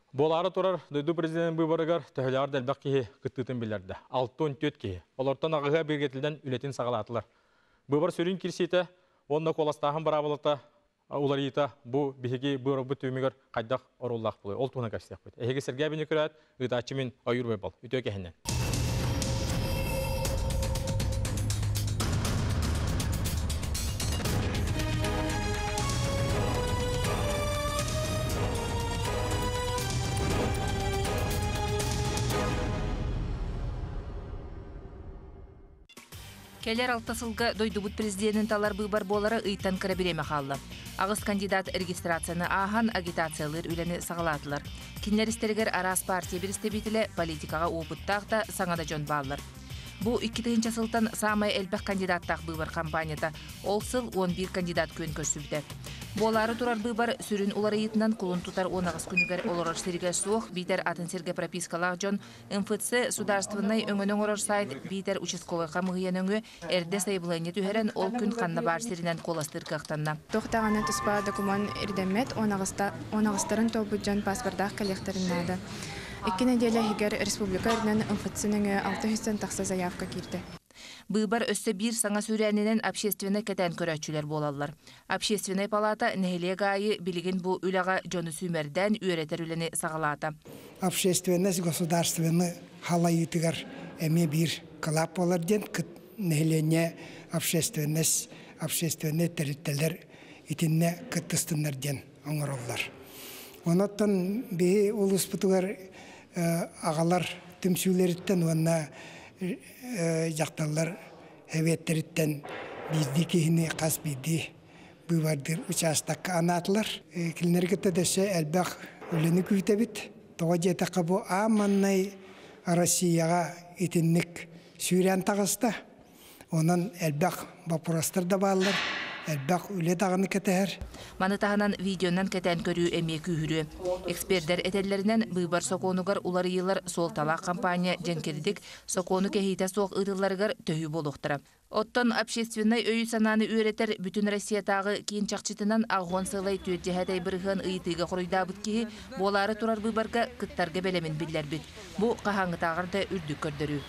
Болары турар дойду президент выборыгар төхілер дәлбәк кеге күттітін білерді. 6-14 кеге. Оларттан ағыға бергетілден үлетін сағалатылар. Выбор сүрін кірсейті, онына коластағын барабылыта уларыйта бұл бігеге бұйрық бұт өмігер қайдақ оруллақ болой. Ол туғына кәпсек бұйт. Әйге сәрге біне көрәт, ұйтачы мен айыр бай бол. Үті өкехінен. Келер алтасылға дойдубут президентін талар бұйбар болары ыйтан кірабіреме қалды. Ағыз кандидат регистрацияны ахан агитациялар үлені сағалатылар. Кинлеристергер арас партия бірістебетілі политикаға опыттақта саңада жон балылар. Бұ 2-тігінші сылтан самай әлбәқ кандидаттақ бұйбар кампанията ол сыл 11 кандидат көн көрсүбді. Болары турар бұйбар сүрін улары етінен құлын тұтар 10 күнігер оларар сірге соқ, бейтер атын сірге пропискалақ жон, МФЦ сударствынай өңінің орар сайт бейтер участковай қамығыян өңі әрде сайбылайне түхерен ол күн қанна бар сірінен қоластыр қақтанна. Тоқтағаны тұспа документ ирдемет, онағыстарын толбыт жон паспордақ коллекторынады. 2 неделя хигер республика өрнен МФЦ-нің 600 тақса заявка кирді. Бұйбар өсі бір саңа сүрәнінен общественный кәтән көрәтчілер болалар. Общественный палата нәхелег айы білген бұл үліға жоны сүймерден үйретер үліні сағалата. Общественность государственный халайытығар әме бір қалап болар ден нәхелене общественный тәріттелер итінне күттістінлер ден оңыролар. Онаттан бей олыс бұтығар ағалар түмсүйлеріттен онна жақталар әветтеріттен бізді кейіні қас бізді бұйбардыр участаққа анатылар. Кілінергетті дөсі әлбәқ өліні күйтебіт. Тоға жетаққа бұл аманнай Россияға итіннік сүйрен тағыста. Онын әлбәқ бапурастыр да балылар. Әлбәқ үлі тағыны кәтәр. Маны тағынан видеонан кәтән көрі әме күйірі. Эксперттер әтелерінен бұйбар соқонуғар улары елар сол талақ кампания жәнкердік соқону кәхейті соқ ұрыларығар төхі болуқтыра. Оттон общественный өй сананы үйретер бүтін Россиятағы кейін чақчытынан ағуан сылай түйетжәхәтай бірғын ұйытыға құрыйда бұткеге болары тұрар бұйбарға күттарға бәлемін білдер бүт. Бұ қағаңы тағырды үрдік көрдірі.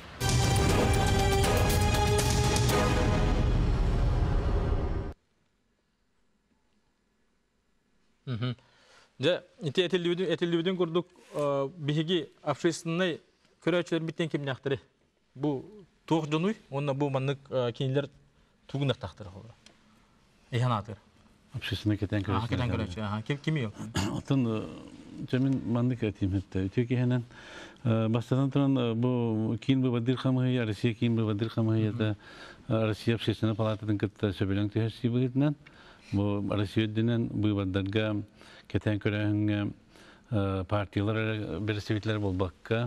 Жа, ите әтелдеудің көрдік бігеге общественный көрәтшілер біттен кемін ақтыры. Бұл туық жонуй, онына бұл маннық кейінлер туғын ақтақтыры қолы. Эйхан атыр. Общественный кетен көрәтші. Кемі yok? Атын жамин маннық әтейм әтті. Өте кейінен бастадан тұран бұл кейін бұл бадыр қамығы, Россия кейін бұл бадыр қамығы, Россия общественный палатадан күтті сөбелің түйесі бұғытынан. Бұл Россия өдденен бұл бадырға кетен көрәңі партиялар бересевитлер болбаққа,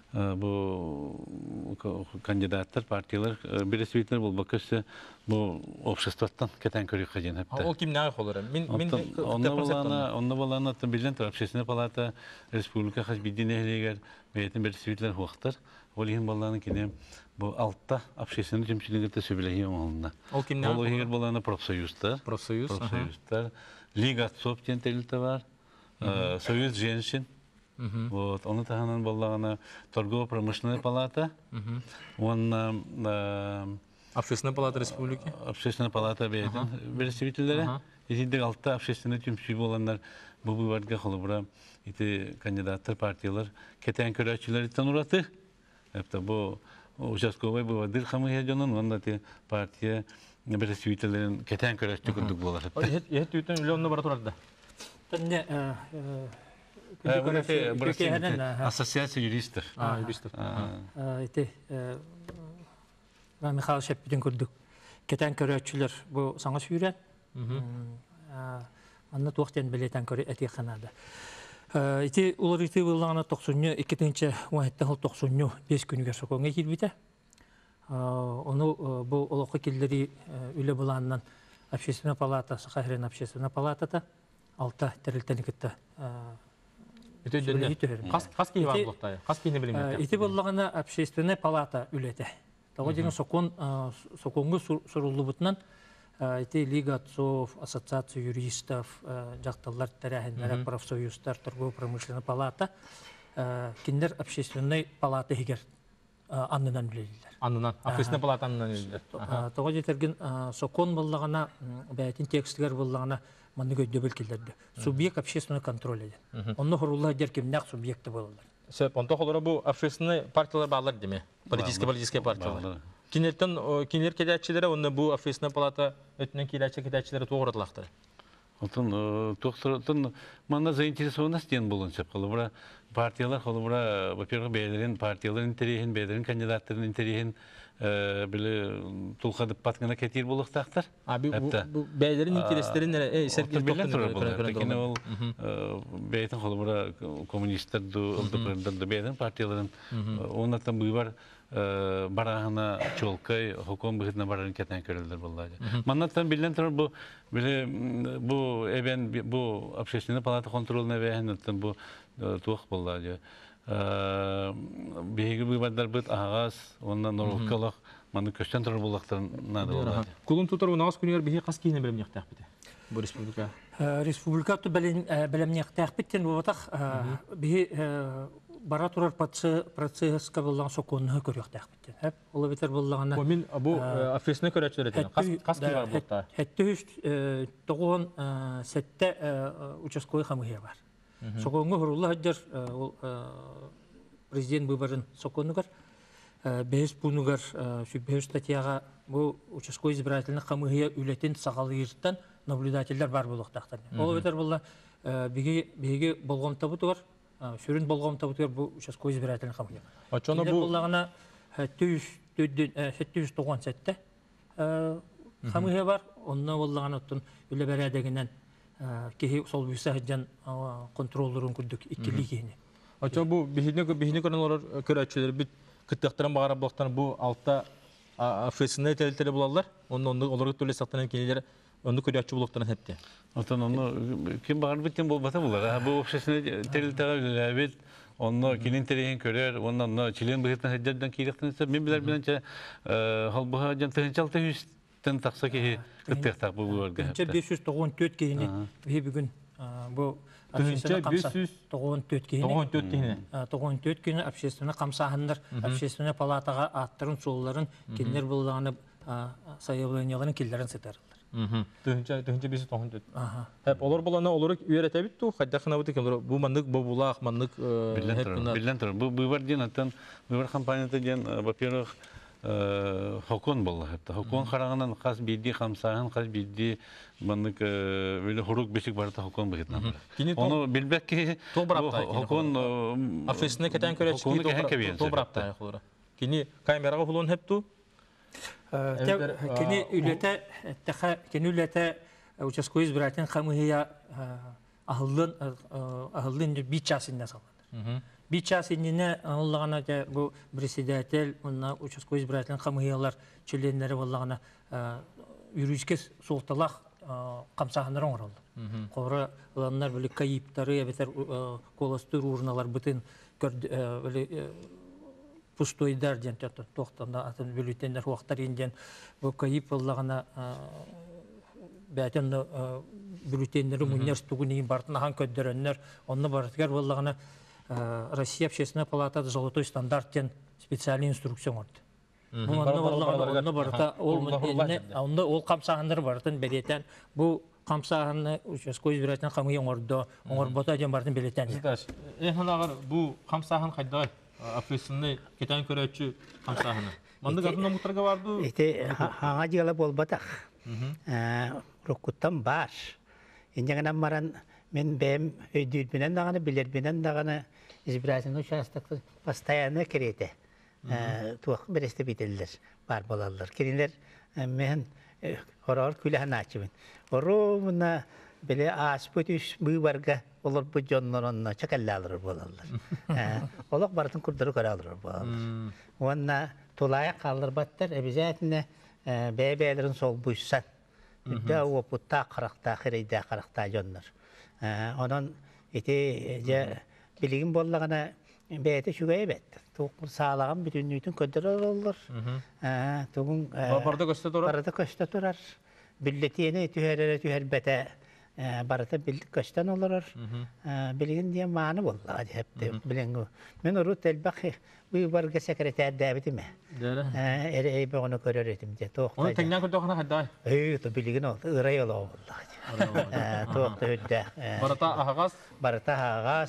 бұл кандидаттар, партиялар бересевитлер болбаққа бұл обществоттан кетен көрі қажен әпті. Ол кім нәғі қолыр? Онна боланы атын білден тұр, общественный палата республика қаж бейден әйелегер бәйтін бересевитлер хуақтар. Ол ең боланы кене бұл алтта общественный жемшілігіті сөбілегі оңылына. Ол кім нәғі қолыр? Ол егер боланы профсоюзтар. Лига отцов тентеліті бар, Союз женщин, оны тағынан болағына торгово-промышленная палата, Общественная палата республики. Общественная палата бәйдің бересевителері. Етіндік алтта общественный түмші боландар бұл бұйбарға қолы бұра кандидаттар, партиялар, кетен көрәтшілер еттен ұраты. Бұл участковай бұйбадыр қамығы жонын, онда партия бересевителерін кетен көрәтші күндік болар. Ет үйтін үлі бара тұрарды? Ассоциация юристов. Михаил Шеппиден көрдік. Кетен көрәтшілер бұл саңа сүйрен. Анна туақтен білетен көрі әте қанады. Олар ете бұлағына 2-ші 10-тен 90 5 күнігер соқуыңа келбейді. Оны бұл олықы келдері үлі бұлағынан общественная палата, Сахарин общественная палатата, алта тәрілтені кетті. Қас кейі бар бұлықтайы? Қас кейіні білімет? Ете бұлағына общественная палата үлеті. Тағы деген соқуңғы сұрулы бұтынан Ити Лига отцов, Ассоциация юристов, жақталар тәрәхіндері, профсоюздар, торгово-промышленная палата, киндер общественной палаты хигер аннынан үлелілер. Аннынан, общественный палата аннынан үлелілер. Тоға жетерген сокон боллағана, бәйтін текстігер боллағана маны көйді білкелерді. Субъект общественный контроль еден. Онны құрулы әдер кемнәқ субъекті болалар. Сөп, онда қолыра бұл общественный партиялар бағалар деме? Политические партиялар. Кинелер кедәтчілері, онда бұл общественный палата өтінен кедәтчілері тоғыратылақтыр. Тоқтыратын мана заинтересованность ден болын сеп қылы. Бұра партиялар қолы бұра, во-первых, бәйдерін партиялар интерейін, бәйдерін кандидаттарын интерейін білі тұлқадып батқына кетер болықтақтар. Бәйдерін интерестерін бәйтін қолы бұра коммунистерді, ұлдықырындарды бәйдерін партияларын, онаттан бұйбар барағына чолкай, хуком бұғытына барарын кетен көрілдер болады. Маннаттан білден тұрыр бұл әбен, бұл общественный палата контролына бәйінеттен бұл туық болады. Бейгі бұйбаддар бұд ағаз, ондан нұрылқалық, маны көштен тұрыр болақтарына да болады. Құлын тұтыр ұнағыз күнігер бейгі қас кейіне білім неқтәқ біті? Бұл республика? Республика білім неқтәқ біттен бұл батақ бара турар процесска болған соконны көріқтәқ біттен. Олы бетер болғаны... Мен бұл офисіне көрәтшілер етен. Қас кей бар бұлтта? Әтті үш тоғын сәтті участкой қамығия бар. Соконғы құрулы әддер президент бұйбарын соконныгар, бәйіз бұнығар сүббәйіз статьяға бұл участкой избирательні қамығия үлетін сағалы ерттен наблюдательдер бар болықтақтар. Олы бетер болға бейге болғам табытығар, сүрін болғам табытығар бұл участкой избирательні қамығия. Келер болғана 790 сәтті қамығия бар, онына болғана ұттын үлі бәрәдегінен кеһи сол büyüse hajjan kontrolörün күрдүк иккили кehine. Ача бу бихине көрөнлөр көрәчүләр бит кыттыктыран багара блоктан бу алтта офисинде телтеле булалар. Онны олар төле сактанан кенелер онны көрәчү блоктан хепте. Атын онны ким багар биттен болбата булар. Бу офисинде телтеле бит онны кинин тереген көрөр, оннан член быгытын хәҗҗәдән кирәктән мен биләр беләнчә халбыга җан тәһенчалты тен такса ки кыттыктак бу буларга. 594 кehine бүгүн бу 594 кehine 94 кehine общественный камсаһындар, общественный палатага аттырын сулларын киндер булганып заявленияларын киллерин сетерлер. Төнче 594. Хәп олар булана олар үйрәтә бит ту, хәддәхна бит килер. Бу мандык бу булак, мандык билен тор. Бу бар динаттан, бу бар компанияда ден, во-первых, хокон булды хәтта. Хокон караганнан каз бидди хамсаһын, каз бидди мандык биле хурук бешик барда хокон бигетнә. Оны билбәк ки хокон офисне кетән көрәчки добрапта яхлары. Кини камерага булон хәпту. Кини үләтә участкой избирательный камыгыя ахыллын бит часында салды. Bir çasınına Allah'ına bu председатель, onunla участковый избирательный камыялар членleri Allah'ına yürüyüşke soğutalak kamsahınların oraldı. Kora olanlar böyle kayıpları, beter kolastır urnalar bütün böyle pustoylar diyen tohtanda atın bültenler vaktar indiyen bu kayıp Allah'ına beten bültenleri üniversitenin bartına ködderenler onu bartıgar Allah'ına Россия общественная палата золотой стандарттен специальный инструкция орды. Онны барыта ол камсаһындар барытын беретен бу камсаһынны участкой избирательный камыйын орды, оңор бота ден бартын беретен. Агар бу камсаһын кайда офисинде кетен көрөчү камсаһыны. Мында гатында муттарга барды. Хаңа жыла болбатак. Рокуттан бар. Инжаган маран мен бем өйдүрбүнен даганы билербүнен даганы избирательный участокты постоянно керете. Туак бересте бителдер бар болалар. Кирилер мен хорор күләһен ачыбын. Оро мына беле аспөтүш быйбарга олар бу жоннорунна чакаллалар болалар. Олак бартын курдары көралар болалар. Онна тулая калдыр баттар обязательно бәбәләрен сол буйсан. Үдә опутта каракта хирейдә каракта жоннор. Ondan ete bilgin bollarına beyte şugaya bet. Toğun sağlağın bütünlüğün ködürür olur. Toğun barda köşte durar. Barda köşte durar. Billetiğini tüher bete barata bildik kaçtan olur. Bilgin diye mani vallahi hep de bilingu. Ben orut elbaki bu barga sekreter David'ime. Ere be onu görürdüm de. Onu teknen kurdu kana hadday. To bilgin oldu. Iray ola vallahi. Tohta hüdde. Barata ahagaz. Barata ağas,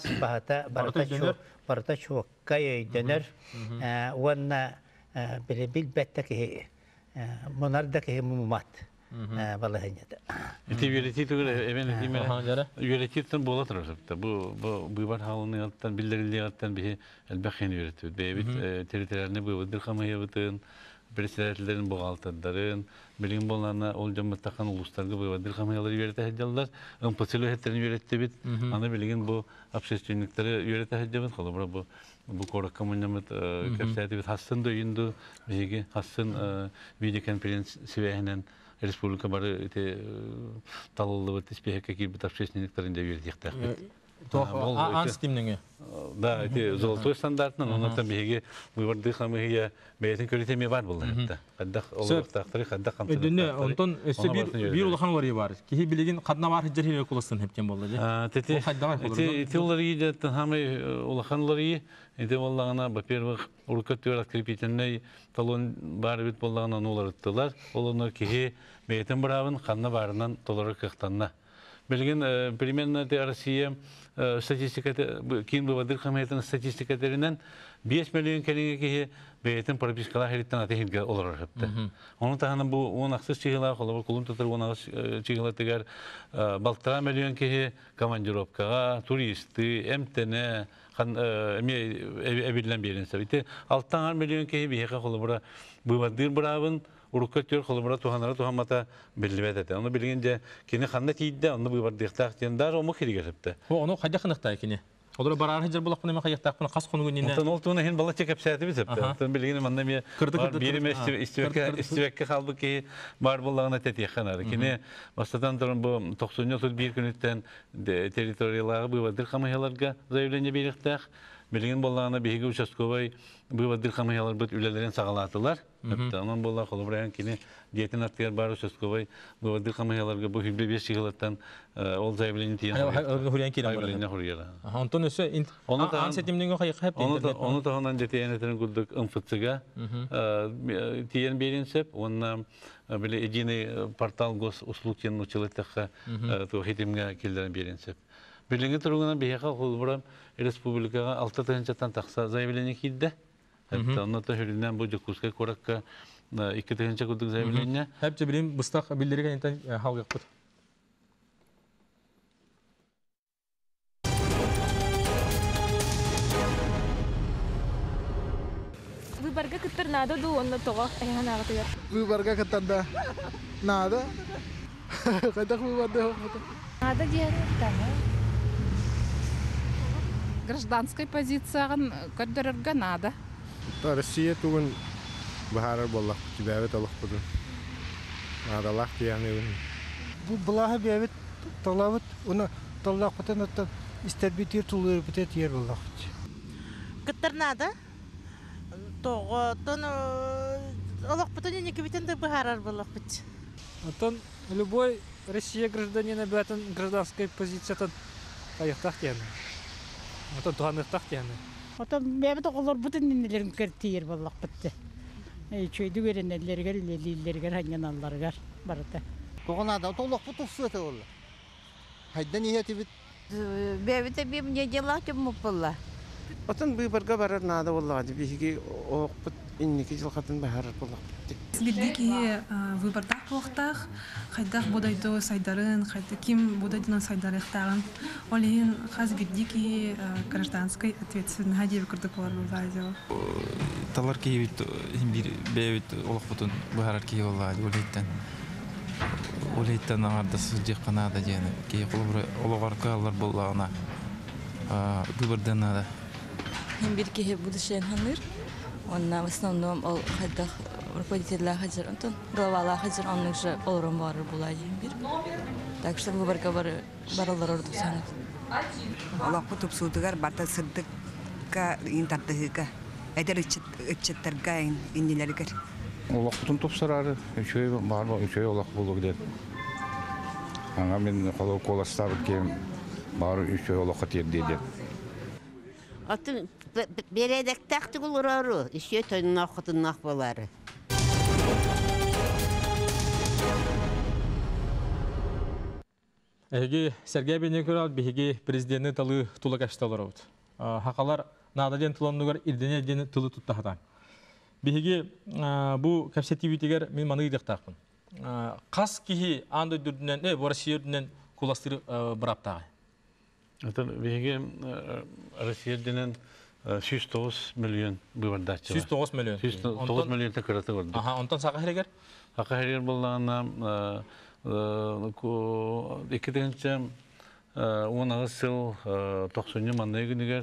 barata çok kayı döner. Wanna bilbette ki monarda ki mumat. Vallahi ne? Yönetici yönetici bola tarafta. Bu var halını alttan bildirildiği alttan bir elbette yönetiyor. David territoriyelini bu dirkamaya bıtın. Presidentlerin bu altınların bilim bolanlar olacağım takan uluslararası bu dirkamayaları yöneticiler empatili hetlerini yönetti ana bilgin bu absesçilikleri yöneticiler kalır bu korak kamunyamet kapsaydı hassın da yindu bilgi hassın video konferans seviyenen Respublika barı te talılı tispehke gibi absesçiliklerin de yöneticiler. Anstimninge. Da, zoltoy standartından ondan biri bu var dışamaya beytin köritemi var bunlar hatta. Kadda olarak tahtları kadda kamçı. Dünne ondan bir ulahan var var. Ki bilgin kadna var hicr hile kulasın hepten bolladı. Te onları iyi tamamı ulahanları iyi. Ede vallahına во-первых urkatıyor aktivitelerine talon var bit bollahına nolar ettiler. Onlar ki beytin bravın kanna barından dolara kıhtanna. Bilgin примерно de Россия statistikada kim bu vadir kameyetin statistikalarından 5 milyon keliğe ki beytin propiskalar heritten atehilge olur hepte. Onun tahana bu on aksız çiğler olur kulun tutar on aksız çiğler tegar baltıra milyon ki komandirovka turisti emtene evilen bir insan. İşte alttan milyon ki bir heka olur bu vadir bravın urukatıyor kolumra tuhanlara tuhamata bellivet onu bilince kini xanna tiyde onu bu var diktak dendar o mukhiri gelipte. Onu xajja xınıqta kini. Odur barar hicr bulaqını ma xayaqtaq bunu qas qonu günine. Ondan oltuğuna hin bala çekip saati bizepte. Ondan bilgini manda bir biri istivekke kaldı ki var bulağına tetiyaxanar. Kini bastadan durun bu 91 günütten territoriyalara bu vadir xamayalarga zaявление beriktak. Bilgin bolağına bir higi uçaskovay bu vadir xamayalar bit ülelerin sağalatılar. Ondan bolla kolubраyan kini diyetin atıyar bar uçaskovay bu vadir xamayalarga bu hibli 5 yıldan ol zaявление tiyan. Huriyan kiran var. Ondan öse ansetimden xayaq hep onu da ondan DTN'nin gulduk infıtıga tiyan berinsep ondan böyle ecini portal gos uslugten uçılıtqa to hitimga kilden berinsep. Bilgin turuguna bir haka kolubram Respublikaga 6 tığınçatan taqsa zaявление kidde. Hatta ondan da hüründen bu Jakuska korakka 2 tığınça kulduk zaявление. Hepçe bilim bыстaq bildirigen intan halq yapıt. Выборга кыттыр надо ду онда тоға айхан ағытыгар. Выборга кыттарда надо. Кайдақ выборда хоқпыты? Надо диярыктаны. Гражданской позицияған көддірірге надо. Россия тугын бахарар боллақ, бәбет олық бұдын. Надалақ дияны өң. Бұл бұлағы бәбет толабыт, оны толлақ бұтын өттен істербетер тұлыр бұтет ер боллақ. Кыттар надо. Тоғытын олық бұтын енекі бітінді бахарар боллақ бұт. Любой Россия гражданина бәтін гражданской позициядан аяқтақ дияны. Ото туганықтақ дияны. Ото бәбет оғылар бұтын енелерін кәртейер боллақ бұтты. Чөйді көренелергер, лелейлергер, ханяналаргар барыты. Тоғынада толық бұты ұсыты олы. Хайдан ехеті біт? Бәбеті бім не делақ деп мұпылла. Отын бұйбарға барар нада оллағады. Бейгі оқ бұт иннекі жылқатын бахарар боллақ бұтты. Билдеки выбордах вақтах, хайдах бодайдо сайдарын, ким бодайдынан сайдарықтағын. Олейін қаз билдеки гражданской ответственный хадев күрдік олар болдайды. Талар кейбіт, бір бәйбіт олық бұтын бұхарар кей олады олейттен. Олейттен ағардасы жек қанада дені. Кей олығар қалар болағына выбордан ада. Bir kere bu düşen hanır. Ondan в основном ол хайдах руководителя хазир антон главала хазир onun же олором бар булайын bir. Так что выборга баралар орду санат. Аллах кутуп судыгар барта сырдыкка интардыгы. Эдер ичеттерге иннелергер. Олақпытын топсарары, үшөй бар ба, үшөй олақ болу кедет. Аңа мен қолы қоластабыт кем бары үшөй олаққа терді едет. Атын бередек тақты құлырару, үшөй тойның ақытын ақбалары. Эги Сергей Бенекурал биһиги президенттин тылы тула кашталар бут. Хакалар нададен тулоннугар ирдене ден тылы туттахатан. Биһиги бу капсетивитигер мен маны идектакпын. Кас кихи андай дүрдүнен, Россияден куластыр браптагы. Это биһиги Россияден 109 миллион бывардачы. 109 миллион. 109 миллион текараты бар. Аха, онтан сака херегер? Сака херегер боллагана 2000 сыл 90 маңдай күнігер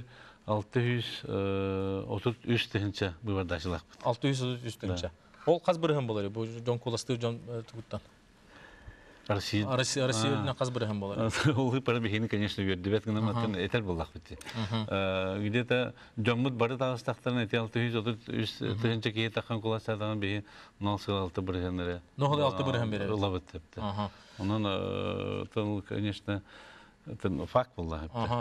633 тегінші бұйвардашылақ. 633 тегінші. Ол қаз бірігін болар, бұл жон куластыр, жон тұғыттан? Россиядан қаз бірігін болар. Ол пара бейхені, конечно, көрді, бәт күнім етер болақ бітті. Где-то жонмыт бары тағыстақтарын әте 633 тегінші кейі таққан куластардан бейі 6 бірігінлері. Ноғылы 6 бірігін берер? Ұла бітті. Онан, конечно, это факт был.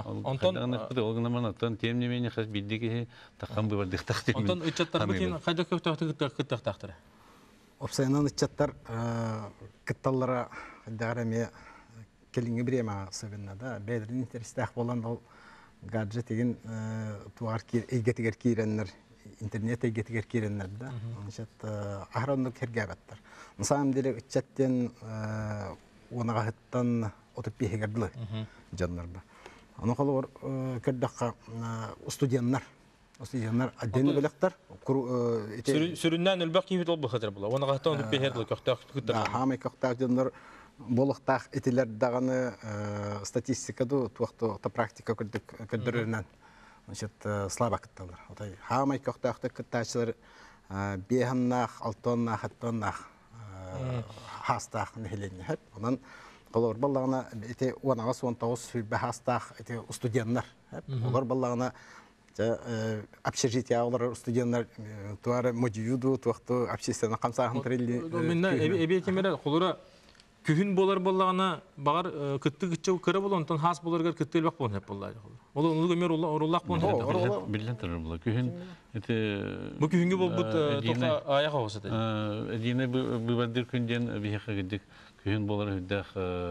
Он тем не менее, хоть бидики, такам бы вардихтахты. Он ичаттар бутин, хайда кыттахтары. Опсайнан ичаттар кытталлара даграме келинге бирема особенно да. Бедрин интерестах болан ол гаджет деген туар эйгетигер киреннер, интернет эйгетигер киреннер да. Значит, ахрондук хергабаттар. На самом деле ичаттен онагаттан отып бехегердилы жаннарда. Аны калыр кырдакка студенттар отдельно белектер. Сүрүннән үлбәк кибет ул бахатыр була. Онагаттан отып бехердилы көхтәк күтәр. Хамы көхтәк жаннар болыктак этилер даганы статистикада туакта практика кырдырынан. Значит, слабо кытталар. Отай хамы көхтәкте кыттачлар беханнах, алтоннах, хаттоннах хастах нехеленне хеп. Онан олар баллагына эти онага сон тоос сүрбе хастах эти студенттар хеп. Олар баллагына общежитие олар студенттар туары модиюду туакты общественно камсагын трелли. Мен эбе кемере колора күһүн болар баллагына багар кытты кытчы кыра болонтон хас боларга кыттылбак болон хеп боллайды. Ол уну көмөр уруллак болон. Билен төр була. Күһүн эти бу күһүнгө болбут тока аяга болсот. Дине бывадыр күнден бихе гидик. Күһүн болар хүддах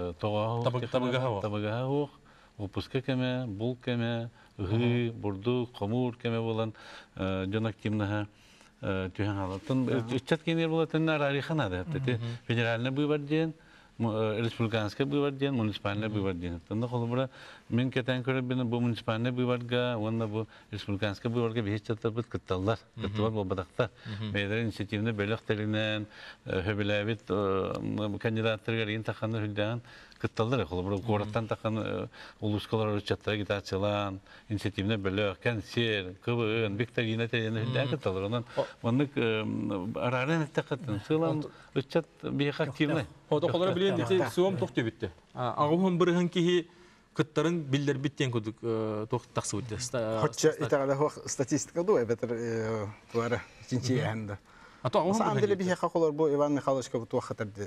табага хук, опуска кеме, бул кеме, гы, бурду, комур кеме болан жон активнаха түһән алатын. Ичат кенер болатын арихана да. Федеральный бывар ден, республиканский бывар ден, муниципальный бывар ден. Тында колбура мен кетен көрөп бен бу муниципальный быварга, онда бу республиканский быварга бехчаттар бит кытталлар. Кыттылар болбадакта. Бейдер инициативны бөлөктөрүнөн хөбөлөбит кандидаттарга рин таканы хүлдән кытталлар. Колбура гораттан таканы улускалар чаттар гитачылан, инициативны бөлөк, концерт, КВН, викторина тәйәне хүлдән кытталар. Онан мондык арарын тәкәттен сылам үчат бих активны. Хото колора билен дите суом токты битте. Агым бирген кихи кыттарын билдер биттен көдүк токтаксы битте. Хотча итагала статистика ду эбетер туара чинчи янда. На самом деле бих колор бу Иван Михайлович бу хатырды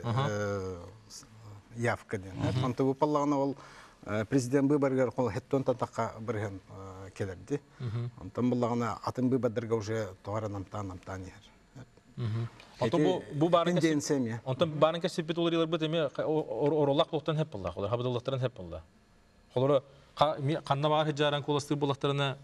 явка ден. Анты бу паллагына ол президент выборгар кол хеттон татакка бирген келерди. Антан буллагына атын выбордерге уже туара намтан ер. Ото бу барын семья. Онтан барын кесипет олар бит эме оролак токтан хеп булла. Олар хабдаллактарын хеп булла. Олар канна бар хижаран коластыр булактарына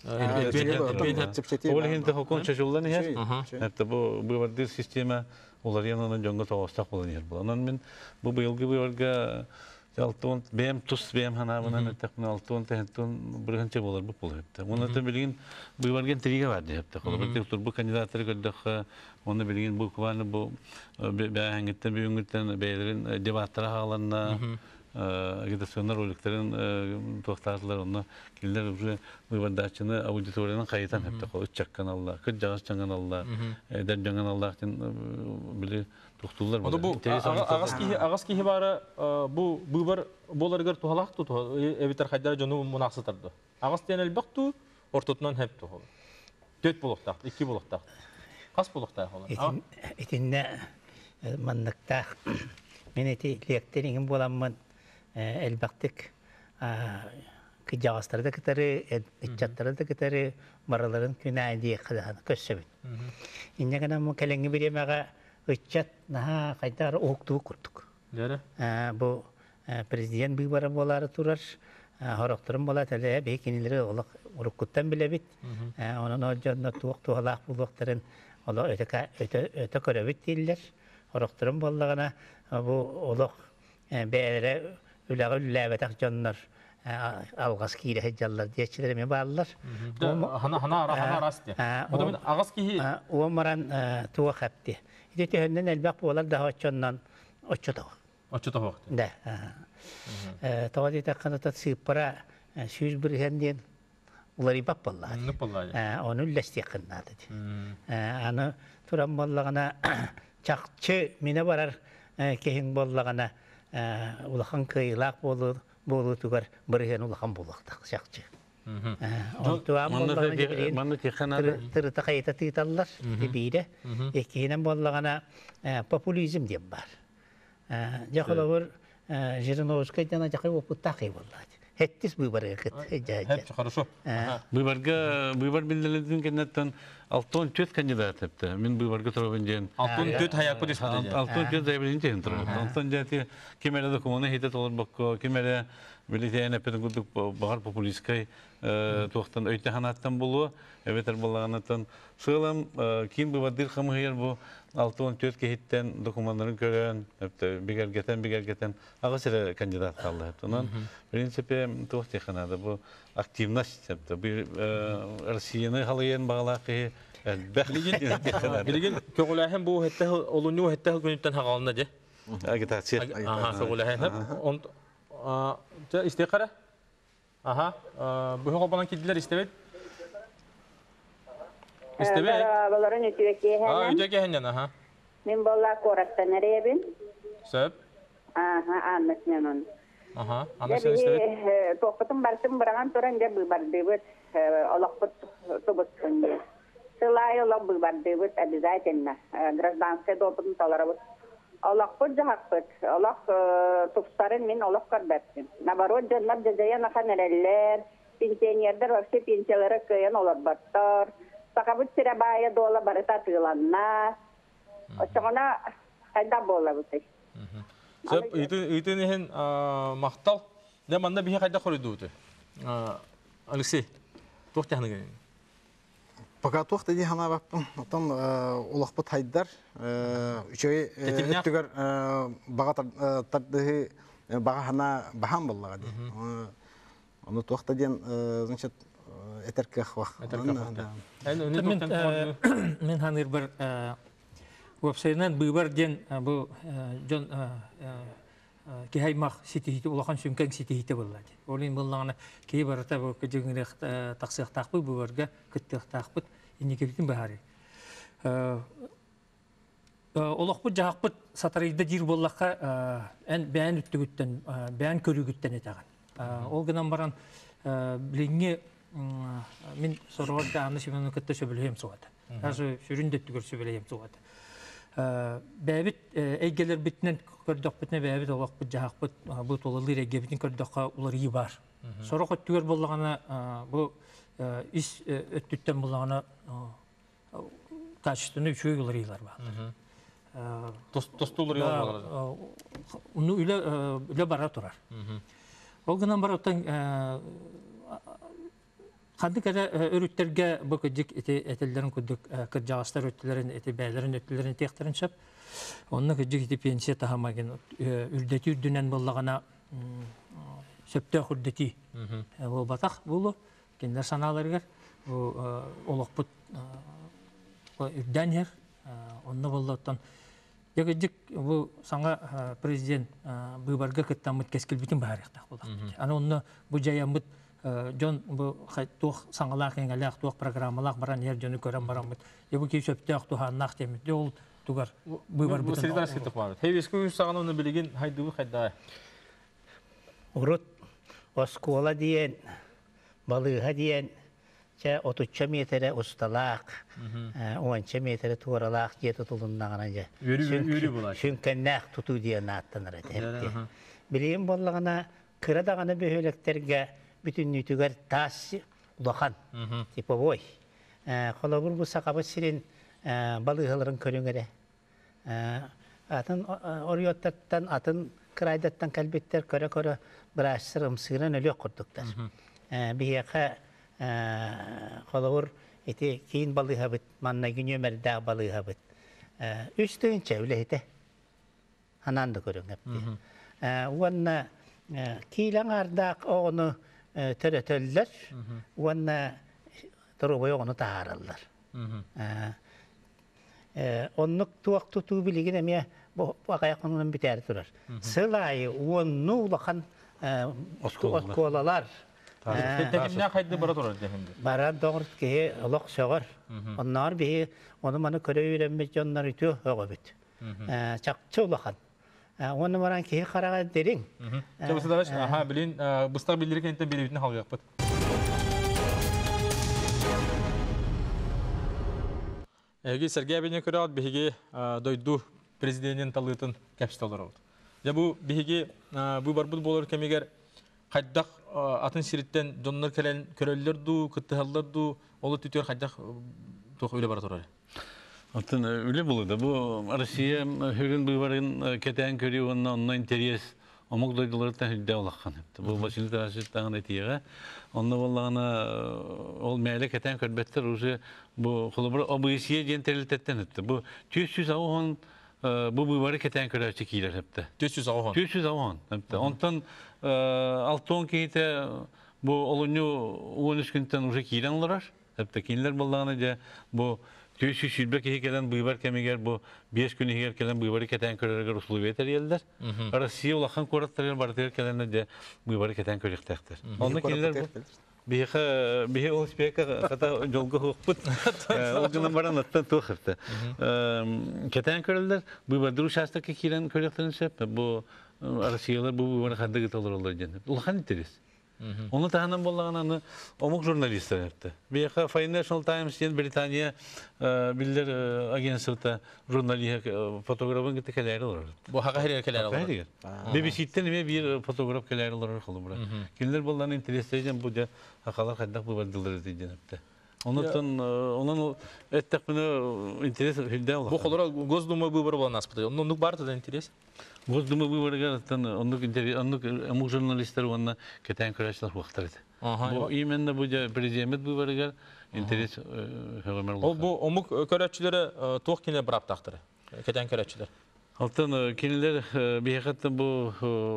Ол хинде хокон чажуллан яр. Хәтта бу выбордыр система олар янына жонго тоостак болон ер бул. Анан мен бу быйылгы выборга Алтон бем тус бем ханабынан тәкне алтон тәһтон биргәнчә булар бу булып. Моны да билген буйварген триге бар дип тә. Колы бер тур бу кандидаттар гөлдәх моны билген бу кваны бу бәһәнгәттә бүгенгәттән бәйләрен дебаттар халанна агитационный роликтерин тохтарлар оны килдер уже буйвардачыны аудиторияның кайтан дип тә. Колы чак каналлар, кыз жагыс каналлар, дәр каналлардан биле туктулар. Onda bu ağız kihi bari bu bıbar bolargar tuhalak tutu eviter haydara jonu münasıtardı. Ağız diyen elbaq tu ortatından hep tu. 4 buluqtaq, 2 buluqtaq. Қас болуқтай қолы? Итинне маннықтақ. Мен эти лектерингин боламмын элбактык кыжағастарды кытары, итчаттарды кытары бараларын күнәйді көссөбіт. Иннегена му кәлеңгі беремеға итчат наға қайтар оқтуы құрдық. Бұл президент бұйбары болары тұрар, хорақтырым бола тәлі бейкенелері ұрыққыттан біле бит. Оның өжінна туық туғалақ бұлықтарын өте көрәбіт дейілер. Хорақтырым болағына бұл олық бәлері үләғі үләбәтақ жонлар алғас кейді хеджалар дейшілеріме балылар. Хана арас де. Ағас кейі? Оғымаран туға қапты. Идеті өнден әлбәқ болар да өтчоннан өтчі тауық. Өтчі тауық? Да. Тауға дейті қаната сыппара сүйіз бірген дейін олар ибап болар. Оны үлләсті қыннады. Аны тұрам болағына чақчы мені барар кейін болағына улахан кыйлақ болу тугар бірген улахан болуқтақ шақчы. Туам болағына жіберейін тұрыта қайта тыйталар бейді. Екейінен болағына популизм деп бар. Жақылауыр Жириновскайдана жақай опыттақи болады. Хеттис бұйбарға кіт. Хепчі, хорошо. Бұйбар білділердің кенеттен 64 кандидат әпті. Мен бұйбарға тұрабын жен. 64 хаяқпы дес бұды жен. 64 зайбілін жен тұрабын. Алтын жәті кемелі докуманы хейтет олар баққа, кемелі білетейін әпетін күдік бағар популисткай туақтан өйті ханаттан болуы, әбетер болағанаттан сығылам кейін бұйбардыр қамығыр бұл 64 кейттен документарын көрген, бігергетен ағасыры кандидат қалды. Онан, принципе, туақты қанады. Бұл активность, Россияны қалайын бағалақы Білген көғіләхен бұл олуны өттәл күніттен хағалына де? Агитация. Көғіләхен. Істей қара? Бұхын қолбанан кеділер істебет? İstebe. Balaların ütüke hemen. Ütüke hemen aha. Min balla koraktan nereye bin? Söp. Anlatmıyorum onu. Anlatsan istebe. Tokatım bartım bırakan toran da bu bardıbıt. Olakput tubutsun diye. Sılay olak bu bardıbıt обязательно. Гражданская допытын таларабыт. Olakput jahakput. Olak tupsarın min olak karbetsin. Nabarot jannab jazaya nakan nereller. Pensionerler вообще pensiyaları kıyan olur battar. Sakabut Sirabaya dola barita tığılanna. Oçağına kayda bola butay. Söp, itu nihin mahtal. Ne manda bihi kayda korudu utu. Alexey, tuğte hanı gelin. Пока туğte di hana baktım. Otan ulaqpıt haydar. Üçöy öttügör bağa tardığı bağa hana bahan bollağa di. Onu tuğte diyen значит Этерках вах. Мен ханыр бір вебсайынан бұйбар ден бұл жон кейаймақ сетейті, олақан сүнкен сетейті болады. Олин болағына кей барыта бұл көжігінірек тақсықтақпы бұйбарға күттіқтақпыт, енекебетін бағары. Олақпыт жағақпыт сатарайда дир болаққа бән үттігіттен, бән көрігіттен етаған. Ол гынан баран біліңе мен сорғар да аны семенің күтті сөбілейім соғады. Әзі сүріндетті көр сөбілейім соғады. Бәбіт әйгелер бітінен көрдіқ бітіне бәбіт олақ бұт жағақ бұт бұт олылыр әйге бітін көрдіққа олар үй бар. Сорғы өттігер болағына бұл іс өттіттен болағына качествені үшөй олар ейлер бар. Тосты олар ейлер бар? Оны үлі бара тұрар. Ол ғынан бар оттан Қанды кәді өріттерге бұл көдік әтелдерін көдік кіржағастар өттілерін, бәлерін өттілерін тектірін шап. Онына көдік еті пенсия тағамаген үрдеті үрдінен болағана сөпті үрдеті. Ол батақ болу, кендер саналарығар. Олық бұт үрден ер. Онына болды оттан. Егедік бұл саңа президент бұйбарға күттамыд кәскіл бітін бағарықтақ болақ. Аны онына бұл жайамыд Жон бұл туық саңғалақ еңгәләқ туық программалақ баран ер жөні көрен баран бұд. Ебі кей сөпті ақ туғаннақ демет. Ол туғар бұйбар бұтын. Бұл сәрдер әскеттік бар. Хейвескі өз саған оны білеген хайдығы қайдай? Урут, оскола дейін, балыға дейін, 30 метре усталақ, 10 метре туаралақ жет тұтылындағына же. Шүнкәннәқ тұту дейін аттаныр әді. Білейін болағына кырадағаны бөхелектерге бүтін нүтігер тас ұлақан, типовой. Қолабыр бұл сақабы сирен балығыларын көріңері. Атын ориоттаттан, атын кырайдаттан кәлбеттер көрі-көрі бірашсыр ұмсығырын өлі құрдықтар. Бейеқі қолауыр кейін балыға бұд, манна күн өмірді балыға бұд. Үстігінші өлі еті, ананды көрің әпті. Уанна кейлің ардақ оғыны түрі төлілер, уанна тұрыбай оғыны тағаралар. Оннық туақ тұту білеген әме ағаяқ онынан бітәрі тұрар. Сылайы оны ұлақан осколалар. Тәкімне қайды бара тұрар дегенде? Баран доғырт кейі ұлақ соғыр. Оннар бейі, оны маны көрі үйренбет жонлар үті өғы бүт. Чақчы ұлақан. Оны маран кейі қараға дерің. Жабысыдағыш, білін, бұстақ білдері кенеттен беребетін қалғақ бұд. Әге Сергей Абене көрі алды бігеге дойду президентін талғытын кәпісталар алды. Бұл бігеге бұл барбұд болыр кәмегер қайдақ атын сиреттен жонлар көрелілерді, күттіғалыларды, олы түтер қайдақ тоқ өлі бара тұрар. Атын өлі болыды. Бұл Россия хөрін бұйбарын кәтән көрі онна интерес омық дойдыларыттан хүлді олаққан. Бұл Василий Тарасовтан әтеге. Онна болағына ол мәлі кәтән көрбеттер уже бұл қолыбыр обысия ден тәрілтеттен өтті. Бұл 300 ауын бұл бұйбары кәтән көрәші кейлер өтті. 300 ауын? 300 ауын. Онтан 6-10 кейті бұл олыны 13 күнттен уже кейлен оларар. Кейлер болағына де бұл 300 шүлбек екелен бұйбар кәмегер бұл 5 күн егер келен бұйбары кәтән көрерігер ұсылы ветер елдер. Россия олаққан қораттарыр бардығыр келені де бұйбары кәтән көректәқтір. Оны келер бұл бейі ол спека қата жолғы хуқпыт. Ол жылын баран аттан тоқырды. Кәтән көрелдер бұйбардыр ұшастыққа келен көректерін сөп. Бұл Россиялар бұл бұйбары қанды ғыталар олар жені. Ұлған интерес. Оны тағынан болағананы омық журналистер әпті. Бейқа Financial Times ден Британия білдер агенсовта журналиға фотографын кетті кәләрі олар. Бұл хаға хәрер кәләрі олар? BBC-тен еме бір фотограф кәләрі олар қолы бұра. Кендер болағаны интерестейден бұл де ақалар қайдақ бұл бардылар дейден әпті. Onun ettekmini interes hilde olur. Bu kadar Gosduma выборы была нас подойдет. Ну бар тогда интерес. Gosduma выборы гартан, onun интерес, onun jurnalistler onun keten kuraşlar vakitleri. Bu imende bu президент выборы гар интерес hüvemer olur. Bu omuk kuraşçıları toğkine bırak taktırı. Keten kuraşçılar. Altın kinler bir hakikaten bu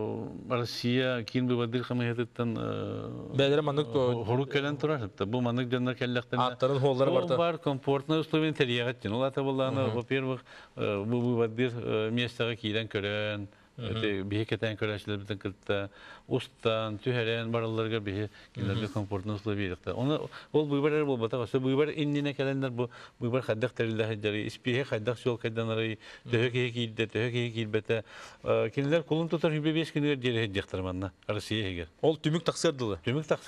Rusya kin bu vadir kamayetten bedere manık horuk gelen turar hatta bu manık canlar kellekten atların holları var da var komfortna usluben teriyagat için ola tabullana во-первых bu vadir miyestaga kilen kören bir hakikaten köreşler biten kırtta ustan tüheren barallarga bir kinler bir komfortna usluben onu ol bu ibarer bol bata bu ibarer innine kelenler bu ibarer haddak terillah jari ispihe haddak yol kedanları töheke kilbete kinler kulun tutar 25 günler jeri hejjektarmanna Rusya'ya heger ol tümük taksırdılı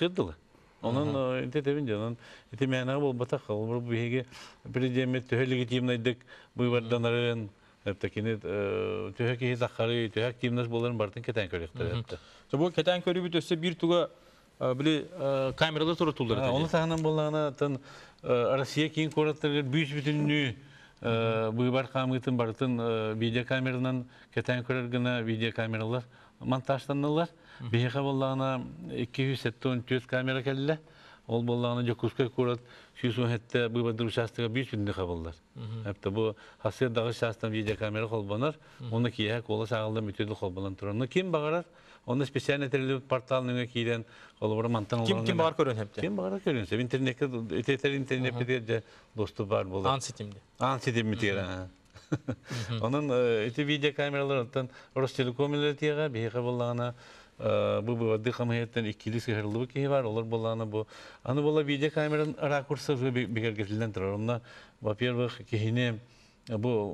onun intebince onun itemena bol bata bu hege президент töheli timnaydık bu ibardanların Heptekini töheki zakari töhek timnas bolan bartın keten körekter hepte. Bu keten körü bütüse bir tuğa bile kameralar turutulur. Onu sahnan bolana tan Rusya kin koratlar büyük bütünlüğü bu ibar kamıtın bartın video kameradan keten körergene video kameralar montajlanırlar. Bir bolana 270 kamera kelle. Ol bolana Jokuska kurat şu sohette bu badır şastıga büyük bir kaballar. Hepte bu hasır dağı şastan video kamera kolbanar. Onu kiye kola sağalda mütedil kolbalan turanı kim bağırar? Onu spesiyal neterli portalına kiyen kolabora mantan olan. Kim bağır görün hepte? Kim bağır görün? İnternette öteter internette de dostu var bolar. Ansitim mütera. Onun eti video kameralarından Rostelekom'la tiyaga bir kabalana bu vadir kamayetten ikili sihirli ki var olur bolana bu. Anı bola video kameranın rakursu bir gergetilen turar. Onda во-первых kihine bu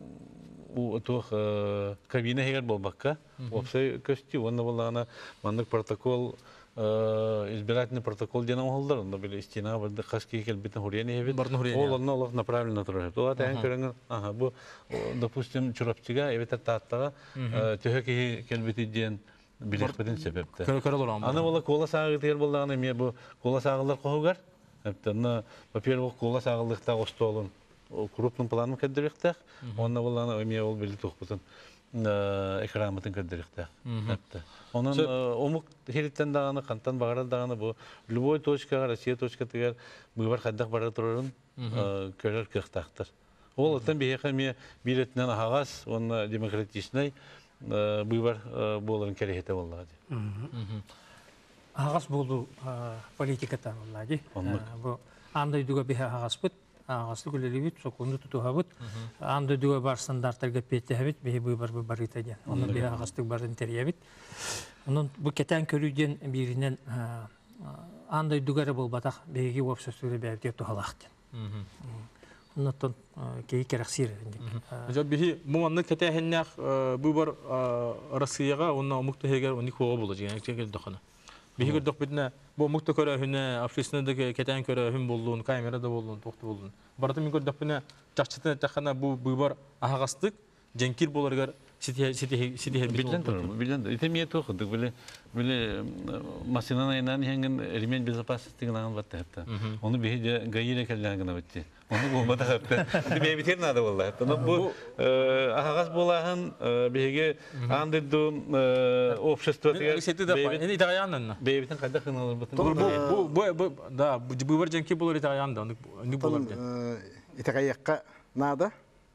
tuh kabine heger bol bakka. Opsay köstü onda bolana mandık protokol избирательный протокол дена олдар, онда били стена барды хаски келбитен хурияне хебит. Ол онна олох направленно турар. Ола таян көрөңөр, бу допустим чурапчыга эбетер тааттага төһө келбити ден билетпеден себепте. Аны бола кола сагы тер болдаганы ме бу кола сагылар когугар. Эптен, во-первых, кола сагылыкта остолун крупным планом каддырыктак, онна боланы ме ол били тохпутун экраматын каддырыктак. Onun omuk heritten dağını, kantan bağıran dağını bu любой точкаға, Россия точка тегер бұйбар қайдақ бара тұрарын көрер кықтақтыр. Ол ұттан бейеқа ме билетінен ағағас, оны демократичнай бұйбар боларын кәрехеті болады. Ағас болу политиката болады. Андай дуға бейе ағас бұд, ағасты көлелі бұд, соқынды тұтуға бұд. Андай дуға бар стандарттарға петті әбіт, бейе бұйбар бұйбар етеден. Оны бейе ағастық барын тәрия бұд. Onun bu keten körüden birinden anday dugara bol bataq begi opsosuyla berdi tohalaqtı. Ondan keyi keraksir. Acaba bihi bu anlık kete hennak bu bar Rusya'ya onun umukta heger onu koğa bulacak yani çekel dokana. Bihi gördük bitne bu umukta köre hüne Afrika'da keten köre hüm bulduğun kamerada bulduğun toxtu bulduğun. Barata min gördük bitne çaççıtına taxana bu bar ahaqastık cenkir bolargar Билен, это мне только, так были машина иnan hengen ремень безопасности гнан вот это. Он беги гаире каллян гна битти. Он болмады хапты. Тебе битер надо было. Но бу агас булахан беги андыду общество тегер. Эни итаяннан. Бебитен кайда хыналар бутун. Бу да, бу бар женки болор итаянда. Ни болор ден. Итаякка надо.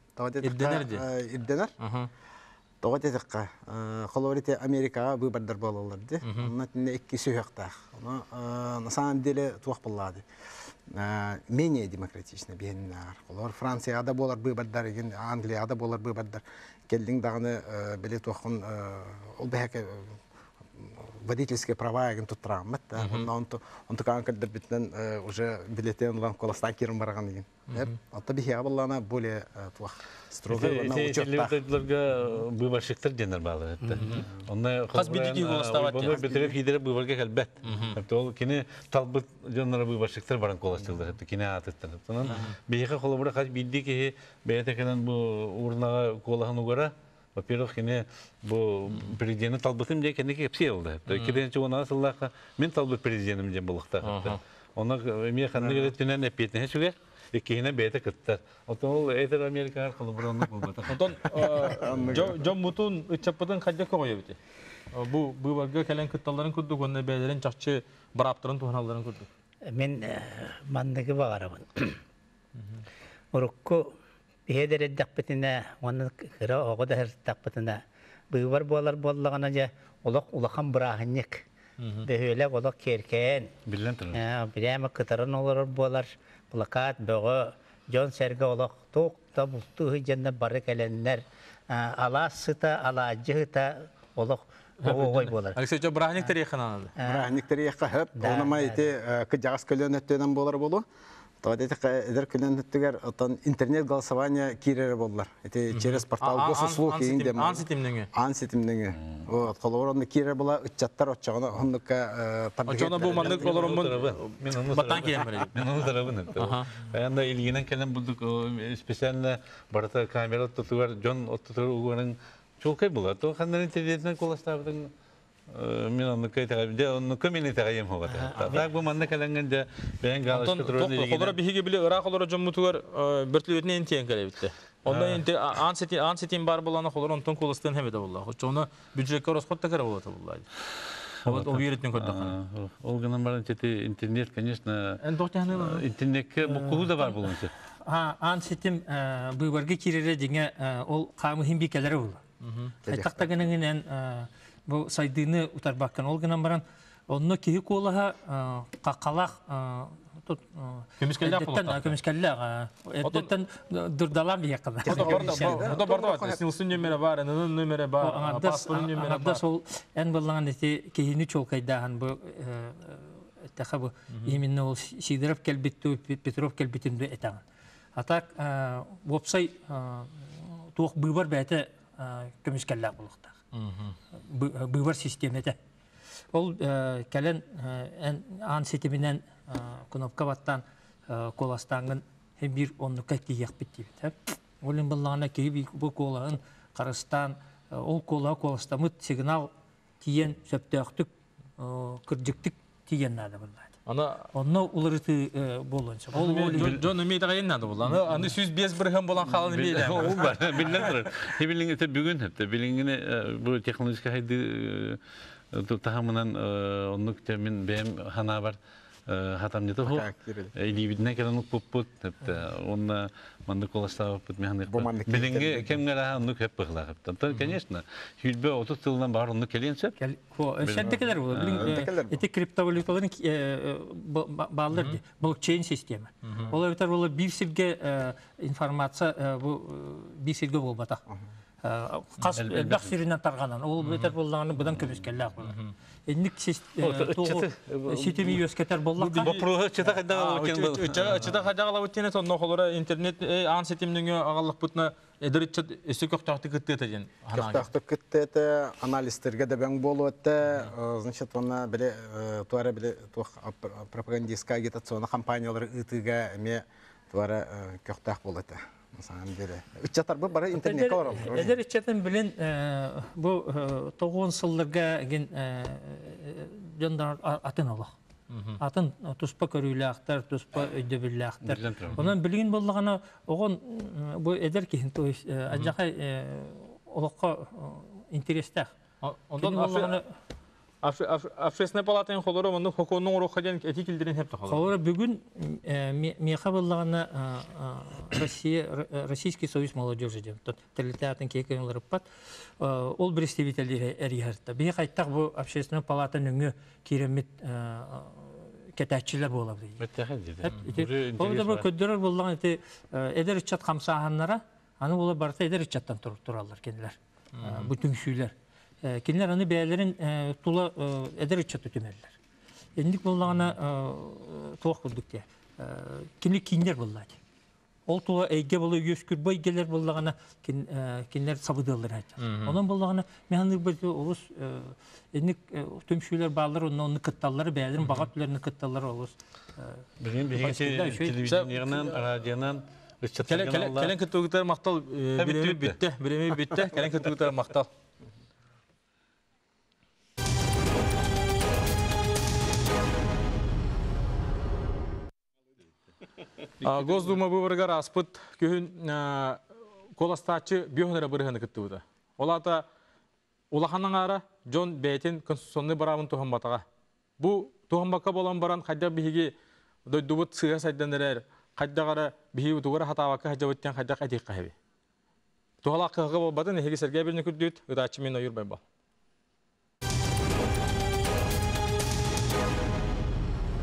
Ирденер. Тоғат етіққа. Қолуарите Америкаға бұйбардар болалар де. Онна тінне екі сүйіқтақ. На самом деле туақ болады. Менее демократичны бейіннар. Қолуар Францияда болар бұйбардар, Англияда болар бұйбардар. Келдің дағыны біле туақын ол бәйәке водительские права еген туттырамат. Он тұқаған кірдір бітінен уже билетен ұлан қоласта керім барған еген. Отта бейхия болана более туақ строгай. Учеттақ. Бұйбаршықтыр денер балы. Қаз бедеки қоластават. Бұны бітіріп хидері бұйбарға кәлбәт. Ол кені талбыт денері бұйбаршықтыр баран қоластылды. Кені атыттыр. Бейхия қолы бұра қаз бедеки бәйетекенен бұл урнаға қолағын ұғара. Во-первых, кені бұл президенті талбытым де кені кепсе олды. Керенші оны асыллаққа мен талбыт президентім де бұлықта. Оны мен қанды кереттінен әпетіне шүге, еккейіне бәйті күттір. Ол әйтір Америка арқылы бұранны болбады. Жон мұтын үтчаппыдың қадя көғой өте? Бұл барға кәлен күтталарын күрдік, оны бәйлерін жақшы бараптырын туғаналарын күрдік. Мен мандығы бағарабын. Ұрыққы Бейдер эддәкпетіне, оны кыра оғы да хырттақпетіне. Бұйвар болар болағына же олық улақан бұрағынек. Бөйлек олық керкен. Біремі кытарын олар болар. Плакат, бұғы, жон сәргі олық тоқта бұлтуғы жәнді бары кәленлер. Ала сыта, ала жығыта олық оғой болар. Алексей, жо бұрағынек тарихын анады? Бұрағынек тарихқа хөп, онама еті күджағыз көлен өттенен болар болу. Эдер көлен өттігер интернет голосование кирері болдылар. Через портал госуслуг кейінде. Ансетимнеңі? Ансетимнеңі. Қолуырынды кирері бола үтчаттар отчағына ұндыққа табиғет. Отчағына бұл мандық оларымын баттан кейін бірі? Мен оны тарабын өтті. Аяғында илгенен кәлем бұлдық специально барыта камера тұтығар, жон оттытыр ұғырың чолқай болады. Қандар интернетінен қоластабыдың мен оны көмені тағайым хоғады. Так бұл маңда кәләнген де бәйін ғалышқы тұруын елгені. Қолыра бейге білі ұрақ олары жоммутығар біртілі өтіне ентен кәлі бітті. Онда ансетин бар боланы қолыр онтон қолыстын хәмеді болла. Оны бюджетке росқотта кәрі болады болла. Ол үйреттен көрді. Ол ғынан барын тәті интернет, конечно, интернетке бұқығы да бар болуыншы. Ансетим бұйбарға керері деңе ол қамы химби кәлері болды. Айтақтағыныңын bu saydığını utar bakkan olgana baran onu kehi kolaha qalaq tut kömüskellah etten durdalan bir yakada. O da barda silsin numara var, nın numara var, pasporun numara var. Da sol en ballan eti kehini çok kaydahan bu taxabu yeminne ol sidirap kelbittu Petrov kelbitinde etan. Atak website tuq bübar bete kömüskellah bulukta. Büvar sistemete. Ол кәлен ан сетімінен кнопка баттан коластаңын hem bir onlukka kiyek bitti. Olin ballağına kiyip bu kolağın Karastan, ol kolağı kolastamıt signal tiyen söptöktük, kırcıktık tiyenlerdi bunlar. Onu ularıtı bolunca. John Ümeyde gayen nadı bulan. Anı süz bez bırhım bulan kalını biyle. O var. Bilinler. Hebilin ete bugün hep. Bilingine bu teknolojik haydi tahamınan onluk temin benim hana var. Hatam nete ho. Elibidine kelanuk puput. Onunla mandık kolasta put mehanik. Bilinge kemgara onluk hep bıkla hep. Tabii конечно. Hülbe 30 yıldan bahar onluk keliyense. Şentekeler bu. Eti kriptovalutaların bağlıdır. Blockchain sistemi. Ola biter ola bir silge informasiya bu bir silge bol bata. Kas elbaq sirinden targanan. Ol biter bollarını budan köpüskeller. Enlik sistemi yösketer bollakka. Bu proje çıta kadar Çıta kadar alavutine son noxolara internet an sisteminin ağallık butna edirçet esükök tahtı kıttı tajen. Tahtı kıttı analistlerge de ben bolu ette значит ona bile tuara bile propagandistska agitasyona kampanyaları ıtıga me tuara köktah bolu ette. Üççatar bu bara internet var. Eder içten bilen bu 90 yıllarga gen jandar atın Allah. Atın tuspa körüyləklər, tuspa ödəbilləklər. Ondan bilgin bollağına oğun bu eder ki acaqay olaqqa intereslər. Ondan Afresne palatın xolora onu hukukunun uruqadan etikildirin hep taxalar. Xolora bugün meqa bollağına Российский союз молодежи dem. Тоталитарный кекенлер пат. Ол представителleri эргәртә. Бе кайттак бу общественный палатаның керемет кетәчиләр була бу. Ол да бу көддөрөр булган ите эдер чат хамсаһаннара, аны була барта эдер чаттан туралар кенләр. Бу түңшүләр. Кинлер аны бәяләрен тула эдер чат үтемәләр. Эндик булганы тоқ булдык те. Кинлер буллады. Ол тула әйге болу өскүр бой келер буллагана кинлер сабыдылар айтты. Онан буллагана механик бит олус эндик төмшүләр баллар онны кытталлары бәяләрен бага түләрне кытталлары олус. Билген телевизионнан, радионан Келен кыттыгытар мактал биреме битте. Келен кыттыгытар мактал. Госдума выборгар аспыт күн коластачы бүйөнөрө бырыганы кыттыбыда. Олата улаханын ара Джон Бейтин конституционный барабын тухам батага. Бу тухамбакка болан баран кайда биги дойдубут сыга сайдандар кайдагара биги тугара хатабакка хажабыттан кайда кайдык кайбы. Тухала кыгы болбады неге Сергей Берне күрдүт, ыдачы мен ойурбай бол.